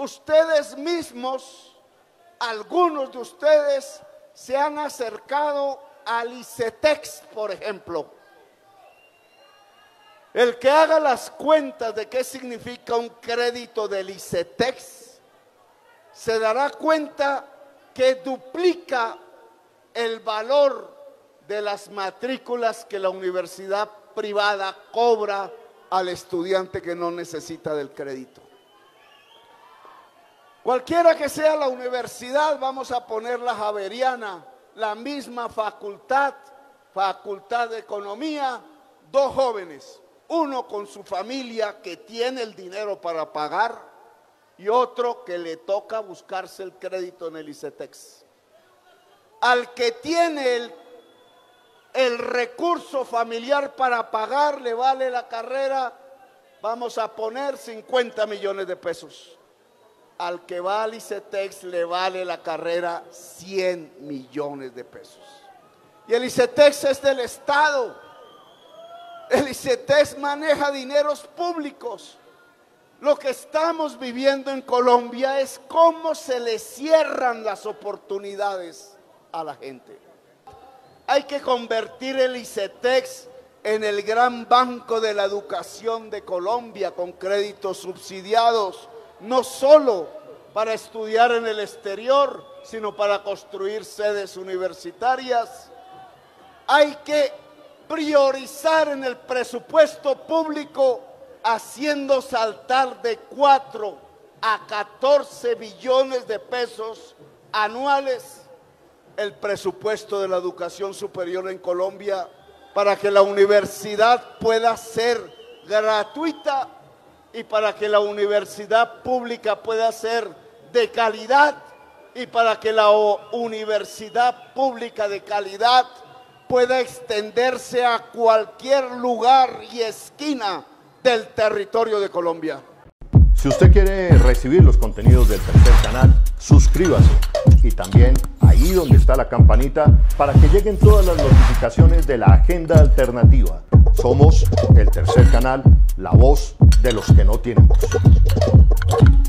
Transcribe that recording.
ustedes mismos, algunos de ustedes, se han acercado al ICETEX, por ejemplo. El que haga las cuentas de qué significa un crédito del ICETEX, se dará cuenta que duplica el valor de las matrículas que la universidad privada cobra al estudiante que no necesita del crédito. Cualquiera que sea la universidad, vamos a poner la Javeriana, la misma facultad de Economía, dos jóvenes, uno con su familia que tiene el dinero para pagar y otro que le toca buscarse el crédito en el ICETEX. Al que tiene el recurso familiar para pagar, le vale la carrera, vamos a poner 50 millones de pesos. Al que va al ICETEX le vale la carrera 100 millones de pesos. Y el ICETEX es del Estado. El ICETEX maneja dineros públicos. Lo que estamos viviendo en Colombia es cómo se le cierran las oportunidades a la gente. Hay que convertir el ICETEX en el gran banco de la educación de Colombia con créditos subsidiados, no solo para estudiar en el exterior, sino para construir sedes universitarias. Hay que priorizar en el presupuesto público, haciendo saltar de 4 a 14 billones de pesos anuales el presupuesto de la educación superior en Colombia, para que la universidad pueda ser gratuita y para que la universidad pública pueda ser de calidad y para que la universidad pública de calidad pueda extenderse a cualquier lugar y esquina del territorio de Colombia. Si usted quiere recibir los contenidos del Tercer Canal, suscríbase y también ahí donde está la campanita para que lleguen todas las notificaciones de la agenda alternativa. Somos el Tercer Canal, la voz de los que no tienen voz.